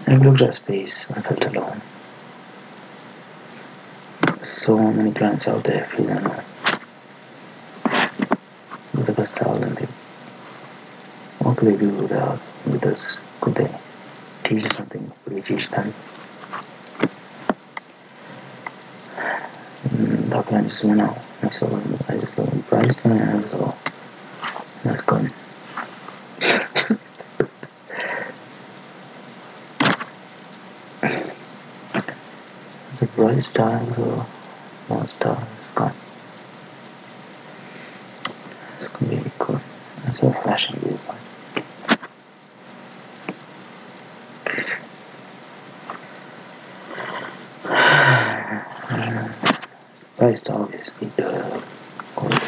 I looked at space and felt alone. So many planets out there feel unknown. Look at the stars and think, what could they do without with us? Could they teach us something? Could we teach them? That plan just went out. And so I just looked at Bryce plan and I was all, that's good. The bright stars or more stars gone. It's gonna be good. That's what flashing is like. Bright star obviously the gold.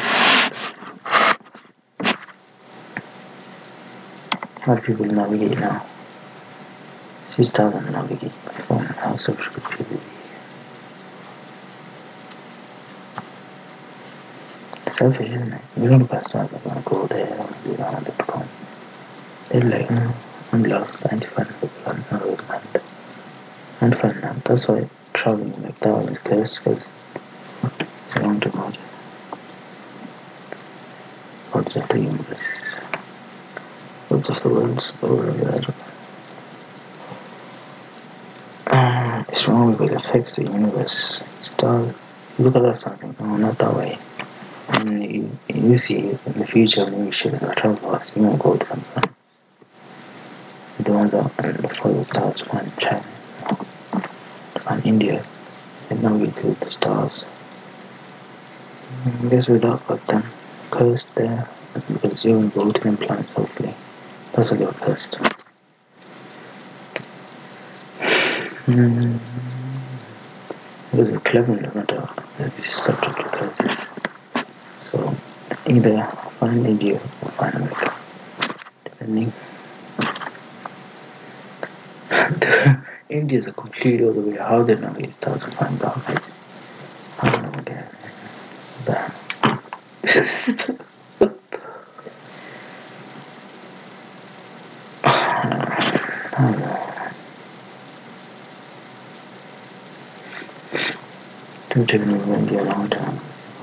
How do people navigate now? She doesn't navigate from how social could be. It's selfish, isn't it? You don't pass on, I'm gonna go there, I'm gonna do that, I'm gonna come. They're like, I'm lost, I need to find people, I'm not old man. I'm fine now. That's why traveling like that is cursed, because it's wrong to God. Gods of the universes. Gods of the worlds, over there. It's wrong because it affects the universe. Stars. Look at that something. No, not that way. And you see in the future when you ships that travel past, you won't go to them. The ones that and the further stars find China, find India, and now we to the stars. I guess without got them cursed there because you won't go to them planets hopefully. That's a little cursed. Because we're clever no matter this subject to curses. So either find India or find America. Depending. India is a completely other way. How they know it starts to find dark place. I don't know again. Bam. I don't know. Don't take me to India a long time.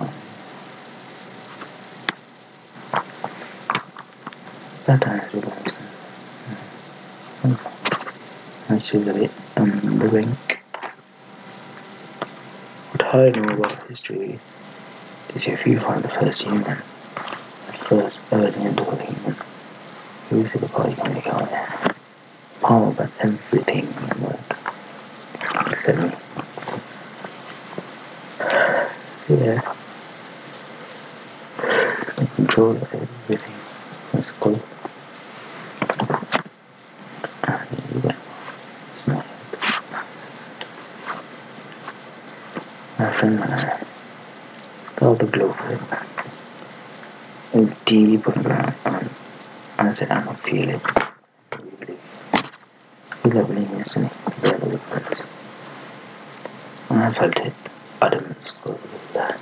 That time is really nice. I see the rink. What I know about history is if you find the first human, the first early individual human, you see the body can make out there. Power about everything in work. Except me. Yeah. I control everything. That's cool. My friend and I scaled the globe deep underground. I said, I don't feel it. Feel like believing it's me. When I felt it, Adam's good with that.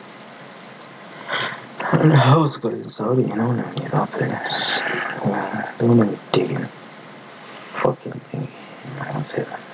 I don't know how it's good in Saudi, you know, when you're up there. They want to be digging fucking thing. You know what I'm saying?